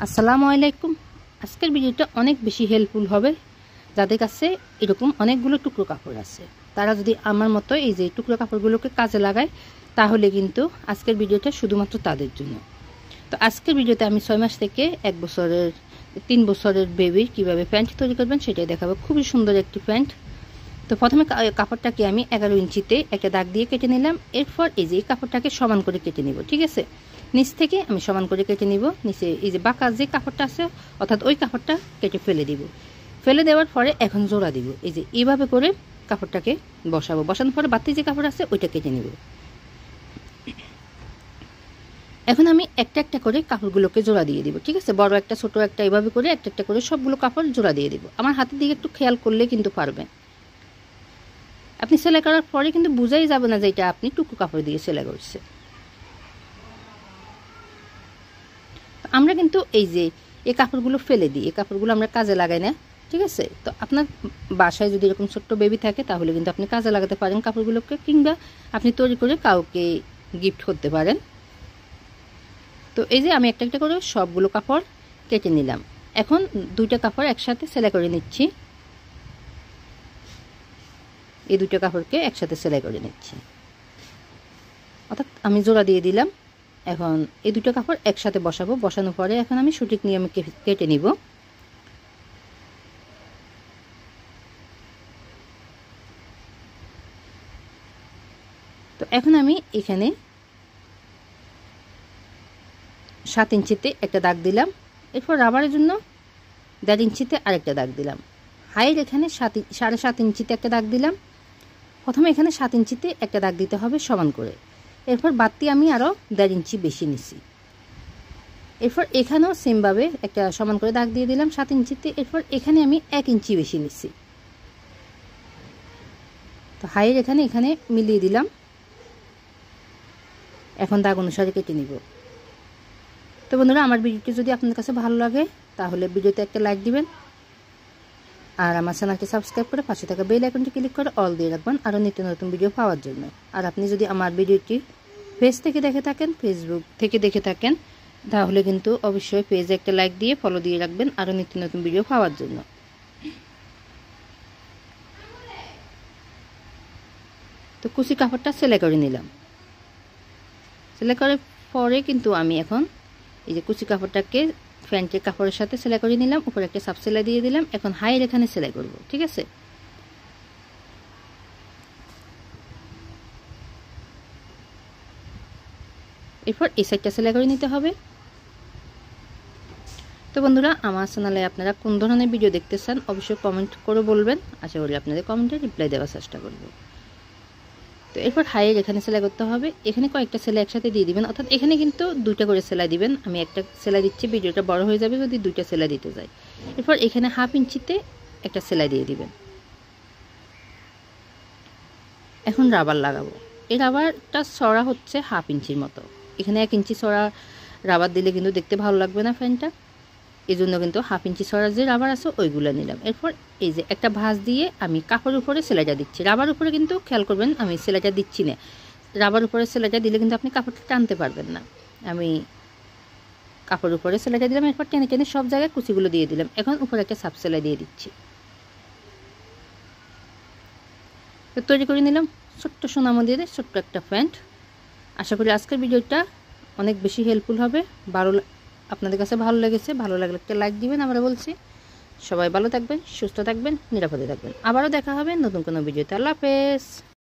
আসসালামু আলাইকুম। আজকের ভিডিওটা অনেক বেশি হেল্পফুল হবে যাদের কাছে এরকম অনেকগুলো টুকরো কাপড় আছে। তারা যদি আমার মতো এই যে টুকরো কাপড়গুলোকে কাজে লাগায় তাহলে কিন্তু আজকের ভিডিওটা শুধুমাত্র তাদের জন্য। তো আজকের ভিডিওতে আমি 6 মাস থেকে 1 বছরের 3 বছরের বেবির কিভাবে প্যান্ট তৈরি করবেন সেটাই দেখাবো। খুবই সুন্দর একটি প্যান্ট। তো প্রথমে কাপড়টাকে আমি 11 ইঞ্চিতে একটা দাগ দিয়ে কেটে নিলাম। এরপর এই যে কাপড়টাকে সমান করে কেটে নিব, ঠিক আছে। নিচ থেকে আমি সমান করে কেটে নিব। নিচে এই যে বাঁকা যে কাপড়টা আছে অর্থাৎ ওই কাপড়টা কেটে ফেলে দিব। ফেলে দেওয়ার পরে এখন জোড়া দিব। এই যে এইভাবে করে কাপড়টাকে বসাবো। বসানোর পরে বাড়তি যে কাপড় আছে ওইটা কেটে নিব। এখন আমি একটা একটা করে কাপড়গুলোকে জোড়া দিয়ে দিব, ঠিক আছে। বড় একটা ছোট একটা এইভাবে করে একটা একটা করে সবগুলো কাপড় জোড়া দিয়ে দিব। আমার হাতের দিকে একটু খেয়াল করলে কিন্তু পারবেন। আপনি সেলাই করার পরে কিন্তু বোঝাই যাবে না যে এটা আপনি টুকরো কাপড় দিয়ে সেলাই করছে। আমরা কিন্তু এই যে এই কাপড়গুলো ফেলে দিই, এই কাপড়গুলো আমরা কাজে লাগাই না, ঠিক আছে। তো আপনার বাসায় যদি এরকম ছোট্ট বেবি থাকে তাহলে কিন্তু আপনি কাজে লাগাতে পারেন কাপড়গুলোকে, কিংবা আপনি তৈরি করে কাউকে গিফট করতে পারেন। তো এই যে আমি একটা একটা করে সবগুলো কাপড় কেটে নিলাম। এখন দুইটা কাপড় একসাথে সেলাই করে নিচ্ছি। এই দুইটা কাপড়কে একসাথে সেলাই করে নিচ্ছি, অর্থাৎ আমি জোড়া দিয়ে দিলাম। এখন এই দুটো কাপড় একসাথে বসাবো। বসানোর পরে এখন আমি সঠিক নিয়মে কেটে নিব। তো এখন আমি এখানে 7 ইঞ্চিতে একটা দাগ দিলাম। এরপর রাবারের জন্য 1.5 ইঞ্চিতে আরেকটা দাগ দিলাম। হাইট এখানে 7.5 ইঞ্চিতে একটা দাগ দিলাম। প্রথমে এখানে 7 ইঞ্চিতে একটা দাগ দিতে হবে সমান করে। এরপর বাড়তি আমি আরও 1.5 ইঞ্চি বেশি নিছি। এরপর এখানেও সেমভাবে একটা সমান করে দাগ দিয়ে দিলাম 7 ইঞ্চিতে। এরপর এখানে আমি 1 ইঞ্চি বেশি নিছি। তো হাইট এখানে মিলিয়ে দিলাম। এখন দাগ অনুসারে কেটে নিব। তো বন্ধুরা, আমার ভিডিওটি যদি আপনাদের কাছে ভালো লাগে তাহলে ভিডিওতে একটা লাইক দিবেন, আর আমার চ্যানেলটি সাবস্ক্রাইব করে পাশে থাকা বেল আইকনটি ক্লিক করে অল দিয়ে রাখবেন আরও নিত্য নতুন ভিডিও পাওয়ার জন্য। আর আপনি যদি আমার ভিডিওটি পেজ থেকে দেখে থাকেন, ফেসবুক থেকে দেখে থাকেন, তাহলে কিন্তু অবশ্যই পেজে একটা লাইক দিয়ে ফলো দিয়ে রাখবেন আরও নিত্য নতুন ভিডিও পাওয়ার জন্য। তো কুচি কাপড়টা সেলাই করে নিলাম। সেলাই করার পরে কিন্তু আমি এখন এই যে কুচি কাপড়টাকে প্যান্টের কাপড়ের সাথে সেলাই করে নিলাম। উপরে একটা সাপ সেলাই দিয়ে দিলাম। এখন হাইয়ের এখানে সেলাই করব, ঠিক আছে। এরপর এই সাইডটা সেলাই করে নিতে হবে। তো বন্ধুরা, আমার চ্যানেলে আপনারা কোন ধরনের ভিডিও দেখতে চান অবশ্যই কমেন্ট করে বলবেন। আশা করি আপনাদের কমেন্টে রিপ্লাই দেওয়ার চেষ্টা করব। তো এরপর হাইয়ের এখানে সেলাই করতে হবে। এখানে কয়েকটা সেলাই একসাথে দিয়ে দিবেন, অর্থাৎ এখানে কিন্তু 2টা করে সেলাই দিবেন। আমি একটা সেলাই দিচ্ছি, ভিডিওটা বড় হয়ে যাবে যদি 2টা সেলাই দিতে যাই। এরপর এখানে 1/2 ইঞ্চিতে একটা সেলাই দিয়ে দিবেন। এখন রাবার লাগাবো। এই রাবারটা চড়া হচ্ছে 1/2 ইঞ্চির মতো। এখানে 1 ইঞ্চি চড়া রাবার দিলে কিন্তু দেখতে ভালো লাগবে না ফ্যানটা, এই জন্য কিন্তু 1/2 ইঞ্চি চড়া যে রাবার আছে ওইগুলো নিলাম। এরপর এই যে একটা ভাঁজ দিয়ে আমি কাপড়ের উপরে সেলাইটা দিচ্ছি। রাবার উপরে কিন্তু খেয়াল করবেন আমি সেলাইটা দিচ্ছি না। রাবার উপরে সেলাইটা দিলে কিন্তু আপনি কাপড়টা টানতে পারবেন না। আমি কাপড়ের উপরে সেলাইটা দিলাম। এরপর টেনে টেনে সব জায়গায় কুচিগুলো দিয়ে দিলাম। এখন উপরে একটা সাপ সেলাই দিয়ে দিচ্ছি। তো তৈরি করে নিলাম ছোট্ট সোনামো দিয়ে ছোট্ট একটা প্যান্ট। আশা করি আজকের ভিডিওটা অনেক বেশি হেল্পফুল হবে। আপনাদের কাছে ভালো লেগেছে, ভালো লাগলে একটা লাইক দিবেন। আমরা বলছি সবাই ভালো থাকবেন, সুস্থ থাকবেন, নিরাপদে থাকবেন। আবারও দেখা হবে নতুন কোনো ভিডিওতে। আল্লাহ হাফেজ।